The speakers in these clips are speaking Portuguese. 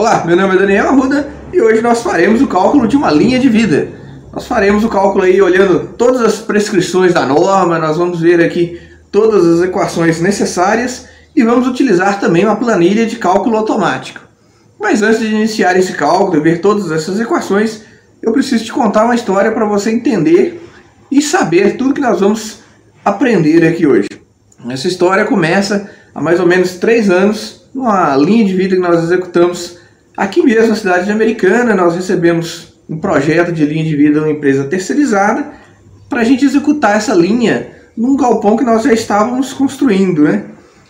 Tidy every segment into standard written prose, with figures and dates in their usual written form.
Olá, meu nome é Daniel Arruda e hoje nós faremos o cálculo de uma linha de vida. Nós faremos o cálculo aí olhando todas as prescrições da norma, nós vamos ver aqui todas as equações necessárias e vamos utilizar também uma planilha de cálculo automático. Mas antes de iniciar esse cálculo e ver todas essas equações, eu preciso te contar uma história para você entender e saber tudo que nós vamos aprender aqui hoje. Essa história começa há mais ou menos 3 anos, numa linha de vida que nós executamos aqui mesmo na cidade de Americana. Nós recebemos um projeto de linha de vida de uma empresa terceirizada para a gente executar essa linha num galpão que nós já estávamos construindo, né?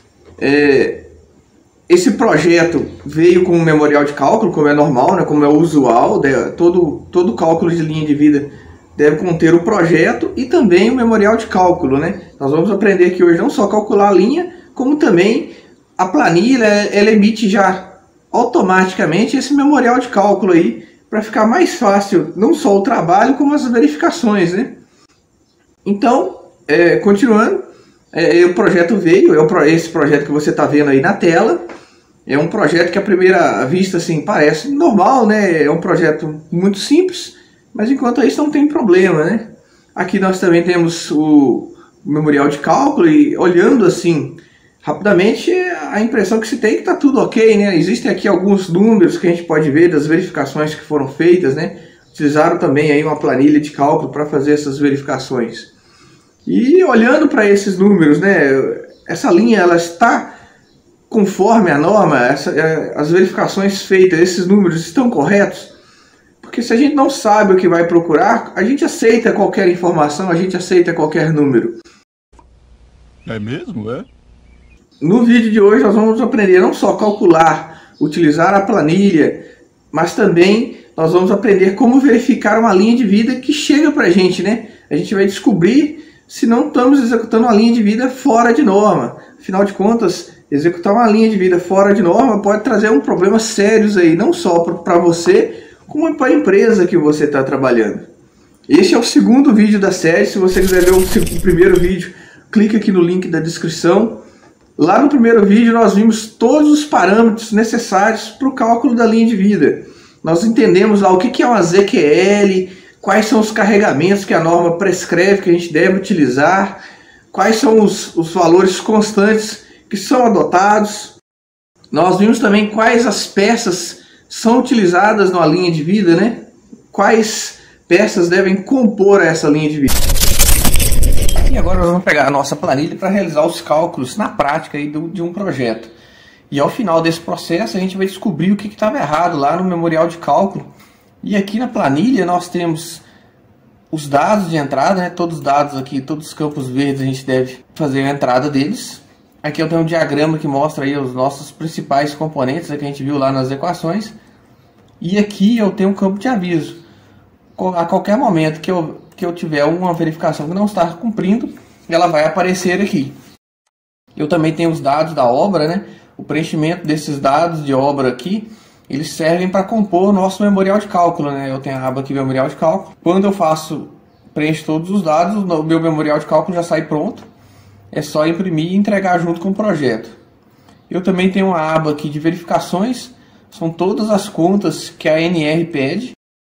Esse projeto veio com um memorial de cálculo, como é normal, né? Como é usual, todo cálculo de linha de vida deve conter o projeto e também o memorial de cálculo, né? Nós vamos aprender aqui hoje não só calcular a linha, como também a planilha, ela emite já automaticamente esse memorial de cálculo aí, para ficar mais fácil não só o trabalho, como as verificações, né? Então, continuando, o projeto veio, esse projeto que você está vendo aí na tela, é um projeto que à primeira vista assim, parece normal, né? É um projeto muito simples, mas enquanto isso não tem problema, né? Aqui nós também temos o memorial de cálculo e olhando assim rapidamente, a impressão que se tem é que está tudo ok, né? Existem aqui alguns números que a gente pode ver das verificações que foram feitas, né? Utilizaram também aí uma planilha de cálculo para fazer essas verificações. E olhando para esses números, né? Essa linha ela está conforme a norma, as verificações feitas, esses números estão corretos? Porque se a gente não sabe o que vai procurar, a gente aceita qualquer informação, a gente aceita qualquer número. É mesmo, é? No vídeo de hoje nós vamos aprender não só calcular, utilizar a planilha, mas também nós vamos aprender como verificar uma linha de vida que chega para a gente, né? A gente vai descobrir se não estamos executando uma linha de vida fora de norma. Afinal de contas, executar uma linha de vida fora de norma pode trazer problemas sérios aí, não só para você, como para a empresa que você está trabalhando. Esse é o segundo vídeo da série. Se você quiser ver o primeiro vídeo, clique aqui no link da descrição. Lá no primeiro vídeo nós vimos todos os parâmetros necessários para o cálculo da linha de vida. Nós entendemos lá o que é uma ZQL, quais são os carregamentos que a norma prescreve que a gente deve utilizar, quais são os valores constantes que são adotados. Nós vimos também quais as peças são utilizadas na linha de vida, né? Quais peças devem compor essa linha de vida. E agora nós vamos pegar a nossa planilha para realizar os cálculos na prática aí de um projeto. E ao final desse processo a gente vai descobrir o que estava errado lá no memorial de cálculo. E aqui na planilha nós temos os dados de entrada, né? Todos os dados aqui, todos os campos verdes a gente deve fazer a entrada deles. Aqui eu tenho um diagrama que mostra aí os nossos principais componentes que a gente viu lá nas equações. E aqui eu tenho um campo de aviso. A qualquer momento que eu tiver uma verificação que não está cumprindo, ela vai aparecer aqui. Eu também tenho os dados da obra, né? O preenchimento desses dados de obra aqui, eles servem para compor o nosso memorial de cálculo, né? Eu tenho a aba aqui, memorial de cálculo. Quando eu preencho todos os dados, o meu memorial de cálculo já sai pronto. É só imprimir e entregar junto com o projeto. Eu também tenho uma aba aqui de verificações, são todas as contas que a ANR pede.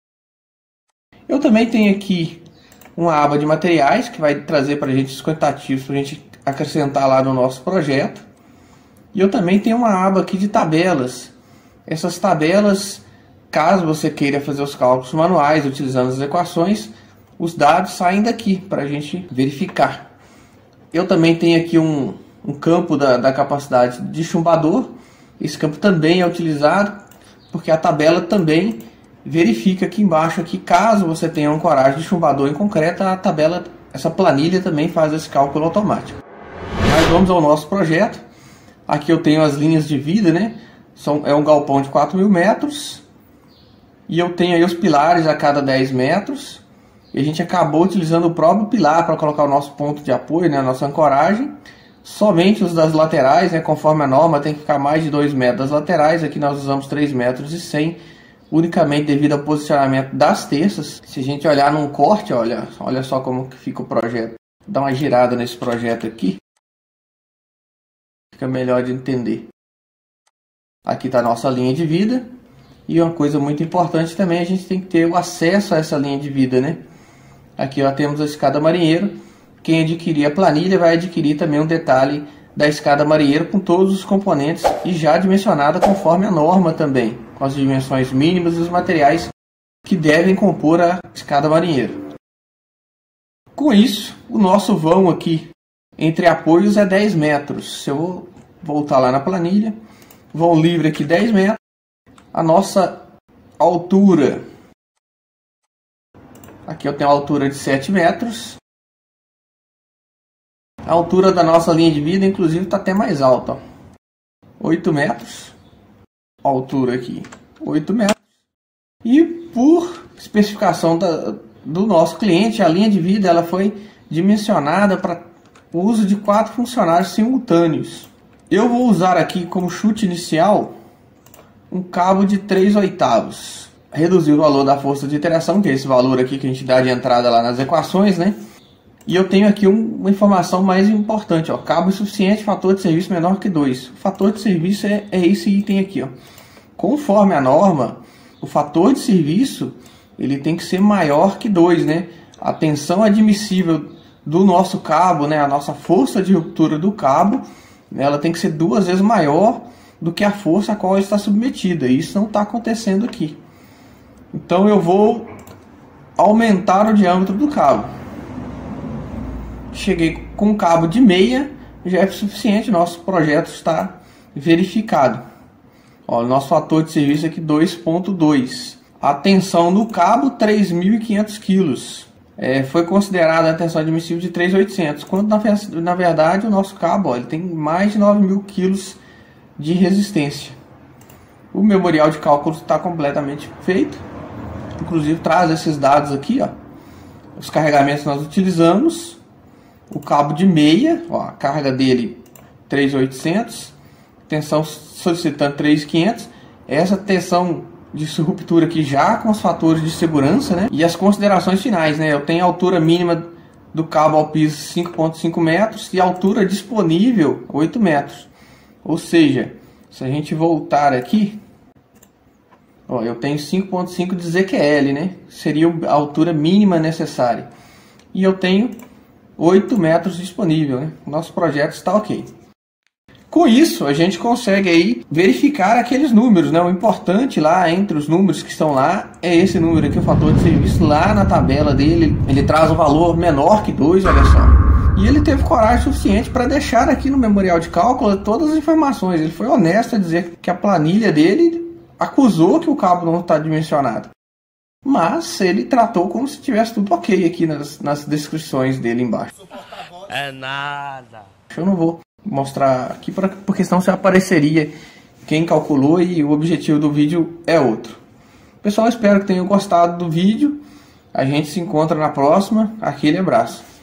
Eu também tenho aqui uma aba de materiais que vai trazer para a gente os quantitativos para a gente acrescentar lá no nosso projeto. E eu também tenho uma aba aqui de tabelas. Essas tabelas, caso você queira fazer os cálculos manuais utilizando as equações, os dados saem daqui para a gente verificar. Eu também tenho aqui um campo da capacidade de chumbador. Esse campo também é utilizado porque a tabela também verifica aqui embaixo, aqui, caso você tenha uma coragem de chumbador em concreto, essa planilha também faz esse cálculo automático. Mas vamos ao nosso projeto. Aqui eu tenho as linhas de vida, né? É um galpão de 4.000 metros. E eu tenho aí os pilares a cada 10 metros. E a gente acabou utilizando o próprio pilar para colocar o nosso ponto de apoio, né? A nossa ancoragem. Somente os das laterais, né? Conforme a norma, tem que ficar mais de 2 metros das laterais. Aqui nós usamos 3,1 metros, unicamente devido ao posicionamento das terças. Se a gente olhar num corte, olha só como que fica o projeto. Dá uma girada nesse projeto aqui. Fica melhor de entender. Aqui está a nossa linha de vida. E uma coisa muito importante também, a gente tem que ter o acesso a essa linha de vida, né? Aqui ó, temos a escada marinheiro. Quem adquirir a planilha vai adquirir também um detalhe da escada marinheiro com todos os componentes e já dimensionada conforme a norma também, com as dimensões mínimas e os materiais que devem compor a escada marinheiro. Com isso, o nosso vão aqui entre apoios é 10 metros. Se eu vou voltar lá na planilha, vão livre aqui 10 metros. A nossa altura, aqui eu tenho a altura de 7 metros. A altura da nossa linha de vida, inclusive, está até mais alta. Ó. 8 metros. A altura aqui, 8 metros. E por especificação do nosso cliente, a linha de vida ela foi dimensionada para o uso de 4 funcionários simultâneos. Eu vou usar aqui como chute inicial um cabo de 3/8. Reduzir o valor da força de interação, que é esse valor aqui que a gente dá de entrada lá nas equações, né? E eu tenho aqui uma informação mais importante, ó, cabo insuficiente, fator de serviço menor que 2. O fator de serviço é esse item aqui, ó. Conforme a norma, o fator de serviço ele tem que ser maior que 2, né? A tensão admissível do nosso cabo, né? A nossa força de ruptura do cabo, ela tem que ser 2 vezes maior do que a força a qual ele está submetida. E isso não está acontecendo aqui. Então eu vou aumentar o diâmetro do cabo. Cheguei com um cabo de meia, já é suficiente, nosso projeto está verificado. Ó, o nosso fator de serviço aqui 2.2. A tensão no cabo 3.500 kg. Foi considerada a tensão admissível de 3.800, quando na verdade o nosso cabo ó, ele tem mais de 9.000 kg de resistência. O memorial de cálculo está completamente feito. Inclusive traz esses dados aqui, ó. Os carregamentos que nós utilizamos. O cabo de meia, ó, a carga dele 3.800, tensão solicitando 3.500. Essa tensão de ruptura aqui já com os fatores de segurança, né? E as considerações finais, né? Eu tenho a altura mínima do cabo ao piso 5.5 metros e a altura disponível 8 metros. Ou seja, se a gente voltar aqui, ó, eu tenho 5.5 de ZQL, né? Seria a altura mínima necessária. E eu tenho 8 metros disponível, né? O nosso projeto está ok. Com isso, a gente consegue aí verificar aqueles números, né? O importante lá entre os números que estão lá é esse número aqui, o fator de serviço. Lá na tabela dele, ele traz um valor menor que 2, olha só. E ele teve coragem suficiente para deixar aqui no memorial de cálculo todas as informações. Ele foi honesto a dizer que a planilha dele acusou que o cabo não está dimensionado. Mas ele tratou como se tivesse tudo ok aqui nas descrições dele embaixo. É nada. Eu não vou mostrar aqui porque senão se apareceria quem calculou e o objetivo do vídeo é outro. Pessoal, espero que tenham gostado do vídeo. A gente se encontra na próxima. Aquele abraço.